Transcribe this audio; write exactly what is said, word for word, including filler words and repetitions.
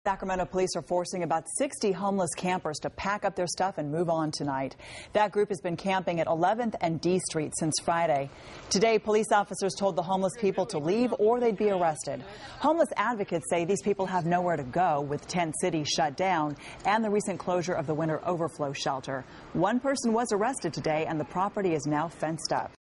Sacramento police are forcing about sixty homeless campers to pack up their stuff and move on tonight. That group has been camping at eleventh and D Street since Friday. Today, police officers told the homeless people to leave or they'd be arrested. Homeless advocates say these people have nowhere to go with tent cities shut down and the recent closure of the winter overflow shelter. One person was arrested today and the property is now fenced up.